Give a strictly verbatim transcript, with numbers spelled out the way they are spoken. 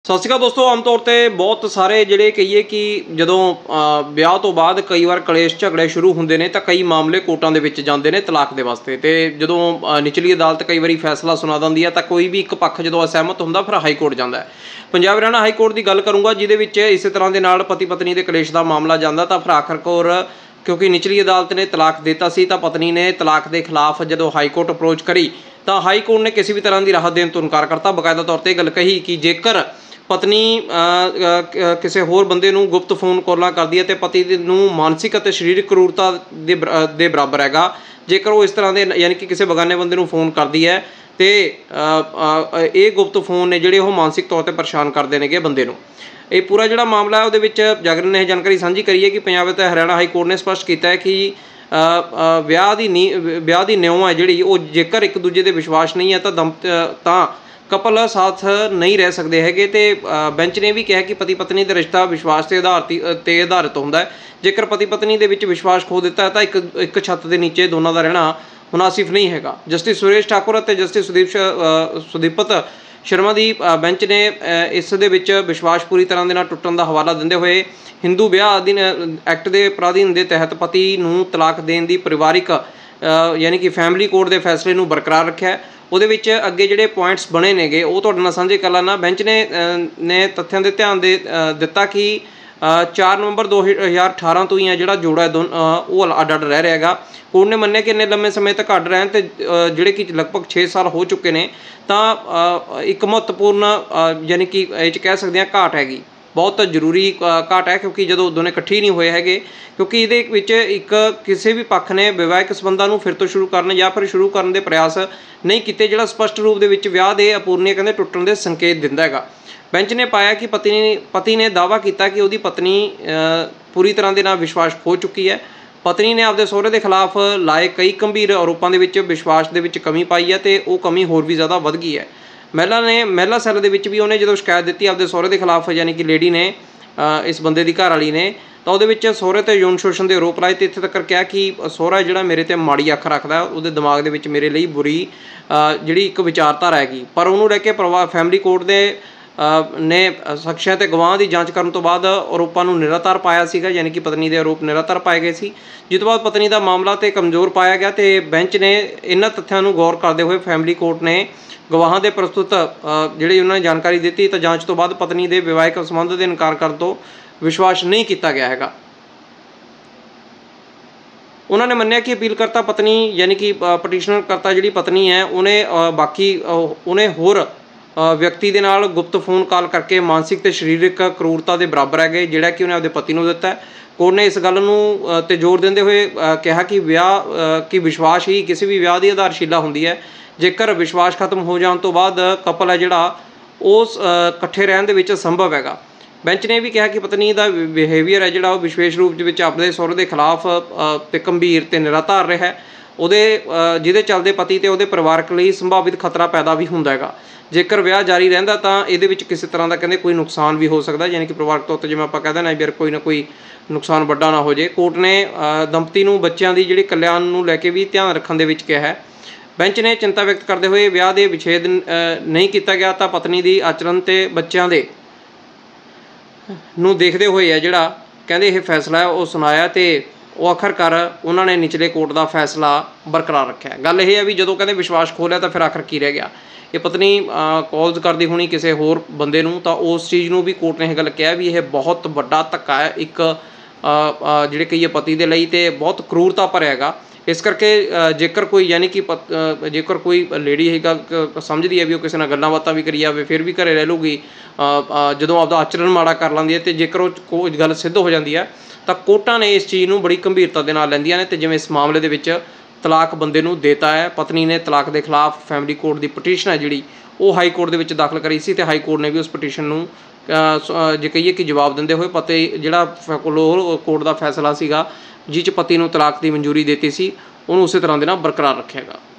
ਸਤਿ ਸ਼੍ਰੀ ਅਕਾਲ ਦੋਸਤੋ। ਆਮ ਤੌਰ 'ਤੇ ਬਹੁਤ ਸਾਰੇ ਜਿਹੜੇ ਕਹੀਏ ਕਿ ਜਦੋਂ ਵਿਆਹ ਤੋਂ ਬਾਅਦ ਕਈ ਵਾਰ ਕਲੇਸ਼ ਝਗੜੇ ਸ਼ੁਰੂ ਹੁੰਦੇ ਨੇ ਤਾਂ ਕਈ ਮਾਮਲੇ ਕੋਰਟਾਂ ਦੇ ਵਿੱਚ ਜਾਂਦੇ ਨੇ ਤਲਾਕ ਦੇ ਵਾਸਤੇ। ਅਤੇ ਜਦੋਂ ਨਿਚਲੀ ਅਦਾਲਤ ਕਈ ਵਾਰੀ ਫੈਸਲਾ ਸੁਣਾ ਦਿੰਦੀ ਹੈ ਤਾਂ ਕੋਈ ਵੀ ਇੱਕ ਪੱਖ ਜਦੋਂ ਅਸਹਿਮਤ ਹੁੰਦਾ ਫਿਰ ਹਾਈ ਕੋਰਟ ਜਾਂਦਾ ਹੈ। ਪੰਜਾਬ ਹਰਿਆਣਾ ਹਾਈ ਕੋਰਟ ਦੀ ਗੱਲ ਕਰੂੰਗਾ, ਜਿਹਦੇ ਵਿੱਚ ਇਸੇ ਤਰ੍ਹਾਂ ਦੇ ਨਾਲ ਪਤੀ ਪਤਨੀ ਦੇ ਕਲੇਸ਼ ਦਾ ਮਾਮਲਾ ਜਾਂਦਾ ਤਾਂ ਫਿਰ ਆਖਰਕਾਰ ਕਿਉਂਕਿ ਨਿਚਲੀ ਅਦਾਲਤ ਨੇ ਤਲਾਕ ਦਿੱਤਾ ਸੀ ਤਾਂ ਪਤਨੀ ਨੇ ਤਲਾਕ ਦੇ ਖਿਲਾਫ ਜਦੋਂ ਹਾਈ ਕੋਰਟ ਅਪਰੋਚ ਕਰੀ ਤਾਂ ਹਾਈ ਕੋਰਟ ਨੇ ਕਿਸੇ ਵੀ ਤਰ੍ਹਾਂ ਦੀ ਰਾਹਤ ਦੇਣ ਤੋਂ ਇਨਕਾਰ ਕਰਤਾ। ਬਕਾਇਦਾ ਤੌਰ 'ਤੇ ਗੱਲ ਕਹੀ ਕਿ ਜੇਕਰ ਪਤਨੀ ਕਿਸੇ ਹੋਰ ਬੰਦੇ ਨੂੰ ਗੁਪਤ ਫੋਨ ਕਾਲਾਂ ਕਰਦੀ ਹੈ ਅਤੇ ਪਤੀ ਨੂੰ ਮਾਨਸਿਕ ਅਤੇ ਸਰੀਰਕ ਕਰੂਰਤਾ ਦੇ ਦੇ ਬਰਾਬਰ ਹੈਗਾ। ਜੇਕਰ ਉਹ ਇਸ ਤਰ੍ਹਾਂ ਦੇ ਯਾਨੀ ਕਿ ਕਿਸੇ ਬਗਾਨੇ ਬੰਦੇ ਨੂੰ ਫੋਨ ਕਰਦੀ ਹੈ ਅਤੇ ਇਹ ਗੁਪਤ ਫੋਨ ਨੇ ਜਿਹੜੇ ਉਹ ਮਾਨਸਿਕ ਤੌਰ 'ਤੇ ਪਰੇਸ਼ਾਨ ਕਰਦੇ ਨੇਗੇ ਬੰਦੇ ਨੂੰ। ਇਹ ਪੂਰਾ ਜਿਹੜਾ ਮਾਮਲਾ ਹੈ ਉਹਦੇ ਵਿੱਚ ਜਾਗਰਣ ਨੇ ਇਹ ਜਾਣਕਾਰੀ ਸਾਂਝੀ ਕਰੀ ਹੈ ਕਿ ਪੰਜਾਬ ਅਤੇ ਹਰਿਆਣਾ ਹਾਈ ਕੋਰਟ ਨੇ ਸਪਸ਼ਟ ਕੀਤਾ ਹੈ ਕਿ ਵਿਆਹ ਦੀ ਨੀ ਵਿਆਹ ਦੀ ਨਿਉ ਹੈ ਜਿਹੜੀ ਉਹ ਜੇਕਰ ਇੱਕ ਦੂਜੇ ਦੇ ਵਿਸ਼ਵਾਸ ਨਹੀਂ ਹੈ ਤਾਂ ਦਮ ਤਾਂ ਕਪਲ ਸਾਥ ਨਹੀਂ ਰਹਿ ਸਕਦੇ ਹੈਗੇ। ਅਤੇ ਬੈਂਚ ਨੇ ਵੀ ਕਿਹਾ ਕਿ ਪਤੀ ਪਤਨੀ ਦਾ ਰਿਸ਼ਤਾ ਵਿਸ਼ਵਾਸ ਦੇ ਆਧਾਰ 'ਤੇ ਆਧਾਰਿਤ ਹੁੰਦਾ ਹੈ। ਜੇਕਰ ਪਤੀ ਪਤਨੀ ਦੇ ਵਿੱਚ ਵਿਸ਼ਵਾਸ ਖੋ ਦਿੱਤਾ ਤਾਂ ਇੱਕ ਇੱਕ ਛੱਤ ਦੇ ਨੀਚੇ ਦੋਨਾਂ ਦਾ ਰਹਿਣਾ ਮੁਨਾਸਿਬ ਨਹੀਂ ਹੈਗਾ। ਜਸਟਿਸ ਸੁਰੇਸ਼ ਠਾਕੁਰ ਅਤੇ ਜਸਟਿਸ ਸੁਦੀਪ ਸੁਦੀਪਤ ਸ਼ਰਮਾ ਦੀ ਬੈਂਚ ਨੇ ਇਸ ਦੇ ਵਿੱਚ ਵਿਸ਼ਵਾਸ ਪੂਰੀ ਤਰ੍ਹਾਂ ਦੇ ਨਾਲ ਟੁੱਟਣ ਦਾ ਹਵਾਲਾ ਦਿੰਦੇ ਹੋਏ ਹਿੰਦੂ ਵਿਆਹ ਅਧੀਨ ਐਕਟ ਦੇ ਪ੍ਰਾਧੀਨ ਦੇ ਤਹਿਤ ਪਤੀ ਨੂੰ ਤਲਾਕ ਦੇਣ ਦੀ ਪਰਿਵਾਰਿਕ ਯਾਨੀ ਕਿ ਫੈਮਿਲੀ ਕੋਰਟ ਦੇ ਫੈਸਲੇ ਨੂੰ ਬਰਕਰਾਰ ਰੱਖਿਆ। ਉਹਦੇ ਵਿੱਚ ਅੱਗੇ ਜਿਹੜੇ ਪੁਆਇੰਟਸ ਬਣੇ ਨੇਗੇ ਉਹ ਤੁਹਾਡੇ ਨਾਲ ਸਾਂਝੇ ਕਰ ਲੈਣਾ। ਬੈਂਚ ਨੇ ਨੇ ਤੱਥਾਂ ਦੇ ਧਿਆਨ ਦੇ ਦਿੱਤਾ ਕਿ ਚਾਰ ਨਵੰਬਰ ਦੋ ਹਜ਼ਾਰ ਅਠਾਰਾਂ ਤੋਂ ਹੀ ਆ ਜਿਹੜਾ ਜੋੜਾ ਦੋ ਉਹ ਅੱਡ ਅੱਡ ਰਹਿ ਰਿਹਾ ਹੈਗਾ। ਕੋਰਟ ਨੇ ਮੰਨਿਆ ਕਿ ਇੰਨੇ ਲੰਮੇ ਸਮੇਂ ਤੱਕ ਅੱਡ ਰਹਿਣ ਅਤੇ ਜਿਹੜੇ ਕਿ ਲਗਭਗ ਛੇ ਸਾਲ ਹੋ ਚੁੱਕੇ ਨੇ ਤਾਂ ਇੱਕ ਮਹੱਤਵਪੂਰਨ ਯਾਨੀ ਕਿ ਇਹ 'ਚ ਕਹਿ ਸਕਦੇ ਹਾਂ ਘਾਟ ਹੈਗੀ, ਬਹੁਤ ਜ਼ਰੂਰੀ ਘਾਟ ਹੈ ਕਿਉਂਕਿ ਜਦੋਂ ਦੋਨੇ ਇਕੱਠੇ ਨਹੀਂ ਹੋਏ ਹੈਗੇ। ਕਿਉਂਕਿ ਇਹਦੇ ਵਿੱਚ ਇੱਕ ਕਿਸੇ ਵੀ ਪੱਖ ਨੇ ਵਿਵਾਹਿਕ ਸੰਬੰਧਾਂ ਨੂੰ ਫਿਰ ਤੋਂ ਸ਼ੁਰੂ ਕਰਨ ਜਾਂ ਫਿਰ ਸ਼ੁਰੂ ਕਰਨ ਦੇ ਪ੍ਰਯਾਸ ਨਹੀਂ ਕੀਤੇ, ਜਿਹੜਾ ਸਪਸ਼ਟ ਰੂਪ ਦੇ ਵਿੱਚ ਵਿਆਹ ਦੇ ਅਪੂਰਨੀਆਂ ਕਹਿੰਦੇ ਟੁੱਟਣ ਦੇ ਸੰਕੇਤ ਦਿੰਦਾ ਹੈਗਾ। ਬੈਂਚ ਨੇ ਪਾਇਆ ਕਿ ਪਤਨੀ ਪਤੀ ਨੇ ਦਾਅਵਾ ਕੀਤਾ ਕਿ ਉਹਦੀ ਪਤਨੀ ਪੂਰੀ ਤਰ੍ਹਾਂ ਦੇ ਨਾਲ ਵਿਸ਼ਵਾਸ ਖੋ ਚੁੱਕੀ ਹੈ। ਪਤਨੀ ਨੇ ਆਪਦੇ ਸਹੁਰੇ ਦੇ ਖਿਲਾਫ ਲਾਏ ਕਈ ਗੰਭੀਰ ਆਰੋਪਾਂ ਦੇ ਵਿੱਚ ਵਿਸ਼ਵਾਸ ਦੇ ਵਿੱਚ ਕਮੀ ਪਾਈ ਹੈ ਅਤੇ ਉਹ ਕਮੀ ਹੋਰ ਵੀ ਜ਼ਿਆਦਾ ਵੱਧ ਗਈ ਹੈ। ਮਹਿਲਾ ਨੇ ਮਹਿਲਾ ਸੈੱਲ ਦੇ ਵਿੱਚ ਵੀ ਉਹਨੇ ਜਦੋਂ ਸ਼ਿਕਾਇਤ ਦਿੱਤੀ ਆਪਦੇ ਸਹੁਰੇ ਦੇ ਖਿਲਾਫ ਯਾਨੀ ਕਿ ਲੇਡੀ ਨੇ ਇਸ ਬੰਦੇ ਦੀ ਘਰ ਵਾਲੀ ਨੇ ਤਾਂ ਉਹਦੇ ਵਿੱਚ ਸਹੁਰੇ 'ਤੇ ਯੌਨ ਸ਼ੋਸ਼ਣ ਦੇ ਆਰੋਪ ਲਾਏ ਅਤੇ ਇੱਥੇ ਤੱਕ ਕਿਹਾ ਕਿ ਸਹੁਰਾ ਜਿਹੜਾ ਮੇਰੇ 'ਤੇ ਮਾੜੀ ਅੱਖ ਰੱਖਦਾ, ਉਹਦੇ ਦਿਮਾਗ ਦੇ ਵਿੱਚ ਮੇਰੇ ਲਈ ਬੁਰੀ ਜਿਹੜੀ ਇੱਕ ਵਿਚਾਰਧਾਰਾ ਹੈਗੀ। ਪਰ ਉਹਨੂੰ ਲੈ ਕੇ ਪਰਿਵਾਰ ਫੈਮਿਲੀ ਕੋਰਟ ਦੇ ਨੇ ਸਾਖੀਆਂ ਅਤੇ ਗਵਾਹਾਂ ਦੀ ਜਾਂਚ ਕਰਨ ਤੋਂ ਬਾਅਦ ਆਰੋਪਾਂ ਨੂੰ ਨਿਰਾਧਾਰ ਪਾਇਆ ਸੀਗਾ, ਯਾਨੀ ਕਿ ਪਤਨੀ ਦੇ ਆਰੋਪ ਨਿਰਾਧਾਰ ਪਾਏ ਗਏ ਸੀ। ਜਿਸ ਤੋਂ ਬਾਅਦ ਪਤਨੀ ਦਾ ਮਾਮਲਾ ਤੇ ਕਮਜ਼ੋਰ ਪਾਇਆ ਗਿਆ ਅਤੇ ਬੈਂਚ ਨੇ ਇਹਨਾਂ ਤੱਥਾਂ ਨੂੰ ਗੌਰ ਕਰਦੇ ਹੋਏ ਫੈਮਿਲੀ ਕੋਰਟ ਨੇ ਗਵਾਹਾਂ ਦੇ ਪ੍ਰਸਤੁਤ ਜਿਹੜੀ ਉਹਨਾਂ ਨੇ ਜਾਣਕਾਰੀ ਦਿੱਤੀ ਤਾਂ ਜਾਂਚ ਤੋਂ ਬਾਅਦ ਪਤਨੀ ਦੇ ਵਿਵਾਹਿਕ ਸੰਬੰਧ ਦੇ ਇਨਕਾਰ ਕਰਨ ਤੋਂ ਵਿਸ਼ਵਾਸ ਨਹੀਂ ਕੀਤਾ ਗਿਆ ਹੈਗਾ। ਉਹਨਾਂ ਨੇ ਮੰਨਿਆ ਕਿ ਅਪੀਲਕਰਤਾ ਪਤਨੀ ਯਾਨੀ ਕਿ ਪਟੀਸ਼ਨਰ ਕਰਤਾ ਜਿਹੜੀ ਪਤਨੀ ਹੈ ਉਹਨੇ ਬਾਕੀ ਉਹਨੇ ਹੋਰ ਵਿਅਕਤੀ ਦੇ ਨਾਲ ਗੁਪਤ ਫੋਨ ਕਾਲ ਕਰਕੇ ਮਾਨਸਿਕ ਅਤੇ ਸਰੀਰਕ ਕਰੂਰਤਾ ਦੇ ਬਰਾਬਰ ਹੈਗੇ, ਜਿਹੜਾ ਕਿ ਉਹਨੇ ਆਪਦੇ ਪਤੀ ਨੂੰ ਦਿੱਤਾ। ਕੋਰਟ ਨੇ ਇਸ ਗੱਲ ਨੂੰ 'ਤੇ ਜ਼ੋਰ ਦਿੰਦੇ ਹੋਏ ਕਿਹਾ ਕਿ ਵਿਆਹ ਕਿ ਵਿਸ਼ਵਾਸ ਹੀ ਕਿਸੇ ਵੀ ਵਿਆਹ ਦੀ ਆਧਾਰਸ਼ਿਲਾ ਹੁੰਦੀ ਹੈ। ਜੇਕਰ ਵਿਸ਼ਵਾਸ ਖਤਮ ਹੋ ਜਾਣ ਤੋਂ ਬਾਅਦ ਕਪਲ ਹੈ ਜਿਹੜਾ ਉਸ ਇਕੱਠੇ ਰਹਿਣ ਦੇ ਵਿੱਚ ਸੰਭਵ ਹੈਗਾ। ਬੈਂਚ ਨੇ ਵੀ ਕਿਹਾ ਕਿ ਪਤਨੀ ਦਾ ਬਿਹੇਵੀਅਰ ਹੈ ਜਿਹੜਾ ਉਹ ਵਿਸ਼ੇਸ਼ ਰੂਪ ਦੇ ਵਿੱਚ ਆਪਣੇ ਸਹੁਰੇ ਦੇ ਖਿਲਾਫ ਅਤੇ ਗੰਭੀਰ ਅਤੇ ਨਿਰਾਧਾਰ ਰਿਹਾ, ਉਹਦੇ ਜਿਹਦੇ ਚੱਲਦੇ ਪਤੀ ਅਤੇ ਉਹਦੇ ਪਰਿਵਾਰਕ ਲਈ ਸੰਭਾਵਿਤ ਖਤਰਾ ਪੈਦਾ ਵੀ ਹੁੰਦਾ ਹੈਗਾ। ਜੇਕਰ ਵਿਆਹ ਜਾਰੀ ਰਹਿੰਦਾ ਤਾਂ ਇਹਦੇ ਵਿੱਚ ਕਿਸੇ ਤਰ੍ਹਾਂ ਦਾ ਕਹਿੰਦੇ ਕੋਈ ਨੁਕਸਾਨ ਵੀ ਹੋ ਸਕਦਾ, ਯਾਨੀ ਕਿ ਪਰਿਵਾਰਕ ਤੌਰ 'ਤੇ ਜਿਵੇਂ ਆਪਾਂ ਕਹਿ ਦਿੰਦੇ ਯਾਰ ਕੋਈ ਨਾ ਕੋਈ ਨੁਕਸਾਨ ਵੱਡਾ ਨਾ ਹੋ ਜਾਏ। ਕੋਰਟ ਨੇ ਦੰਪਤੀ ਨੂੰ ਬੱਚਿਆਂ ਦੀ ਜਿਹੜੀ ਕਲਿਆਣ ਨੂੰ ਲੈ ਕੇ ਵੀ ਧਿਆਨ ਰੱਖਣ ਦੇ ਵਿੱਚ ਕਿਹਾ ਹੈ। ਬੈਂਚ ਨੇ ਚਿੰਤਾ ਵਿਅਕਤ ਕਰਦੇ ਹੋਏ ਵਿਆਹ ਦੇ ਵਿਛੇਦ ਨਹੀਂ ਕੀਤਾ ਗਿਆ ਤਾਂ ਪਤਨੀ ਦੀ ਆਚਰਣ ਅਤੇ ਬੱਚਿਆਂ ਦੇ ਨੂੰ ਦੇਖਦੇ ਹੋਏ ਹੈ ਜਿਹੜਾ ਕਹਿੰਦੇ ਇਹ ਫੈਸਲਾ ਹੈ ਉਹ ਸੁਣਾਇਆ ਅਤੇ ਉਹ ਆਖਰਕਾਰ ਉਹਨਾਂ ਨੇ ਨਿਚਲੇ ਕੋਰਟ ਦਾ ਫੈਸਲਾ ਬਰਕਰਾਰ ਰੱਖਿਆ। ਗੱਲ ਇਹ ਹੈ ਵੀ ਜਦੋਂ ਕਹਿੰਦੇ ਵਿਸ਼ਵਾਸ ਖੋਹ ਲਿਆ ਤਾਂ ਫਿਰ ਆਖਰ ਕੀ ਰਹਿ ਗਿਆ। ਇਹ ਪਤਨੀ ਕਾਲਸ ਕਰਦੀ ਹੋਣੀ ਕਿਸੇ ਹੋਰ ਬੰਦੇ ਨੂੰ ਤਾਂ ਉਸ ਚੀਜ਼ ਨੂੰ ਵੀ ਕੋਰਟ ਨੇ ਇਹ ਗੱਲ ਕਿਹਾ ਵੀ ਇਹ ਬਹੁਤ ਵੱਡਾ ਧੱਕਾ ਹੈ ਇੱਕ ਜਿਹੜੇ ਕਹੀਏ ਪਤੀ ਦੇ ਲਈ ਅਤੇ ਬਹੁਤ ਕਰੂਰਤਾ ਭਰਿਆ ਹੈਗਾ। ਇਸ ਕਰਕੇ ਜੇਕਰ ਕੋਈ ਯਾਨੀ ਕਿ ਪਤ ਜੇਕਰ ਕੋਈ ਲੇਡੀ ਇਹ ਗੱਲ ਸਮਝਦੀ ਹੈ ਵੀ ਉਹ ਕਿਸੇ ਨਾਲ ਗੱਲਾਂ ਬਾਤਾਂ ਵੀ ਕਰੀ ਜਾਵੇ ਫਿਰ ਵੀ ਘਰੇ ਰਹਿ ਲੂਗੀ, ਜਦੋਂ ਆਪਦਾ ਆਚਰਣ ਮਾੜਾ ਕਰ ਲੈਂਦੀ ਹੈ ਅਤੇ ਜੇਕਰ ਉਹ ਕੋਈ ਗੱਲ ਸਿੱਧ ਹੋ ਜਾਂਦੀ ਹੈ ਤਾਂ ਕੋਰਟਾਂ ਨੇ ਇਸ ਚੀਜ਼ ਨੂੰ ਬੜੀ ਗੰਭੀਰਤਾ ਦੇ ਨਾਲ ਲੈਂਦੀਆਂ ਨੇ। ਅਤੇ ਜਿਵੇਂ ਇਸ ਮਾਮਲੇ ਦੇ ਵਿੱਚ ਤਲਾਕ ਬੰਦੇ ਨੂੰ ਦੇਤਾ ਹੈ, ਪਤਨੀ ਨੇ ਤਲਾਕ ਦੇ ਖਿਲਾਫ ਫੈਮਿਲੀ ਕੋਰਟ ਦੀ ਪਟੀਸ਼ਨ ਹੈ ਜਿਹੜੀ ਉਹ ਹਾਈ ਕੋਰਟ ਦੇ ਵਿੱਚ ਦਾਖਲ ਕਰੀ ਸੀ ਅਤੇ ਹਾਈ ਕੋਰਟ ਨੇ ਵੀ ਉਸ ਪਟੀਸ਼ਨ ਨੂੰ ਜੇ ਕਹੀਏ ਕਿ ਜਵਾਬ ਦਿੰਦੇ ਹੋਏ ਪਤੀ ਜਿਹੜਾ ਲੋਅਰ ਕੋਰਟ ਦਾ ਫੈਸਲਾ ਸੀਗਾ ਜਿਸ 'ਚ ਪਤੀ ਨੂੰ ਤਲਾਕ ਦੀ ਮਨਜ਼ੂਰੀ ਦਿੱਤੀ ਸੀ ਉਹਨੂੰ ਉਸੇ ਤਰ੍ਹਾਂ ਦੇ ਨਾਲ ਬਰਕਰਾਰ ਰੱਖਿਆ ਗਾ।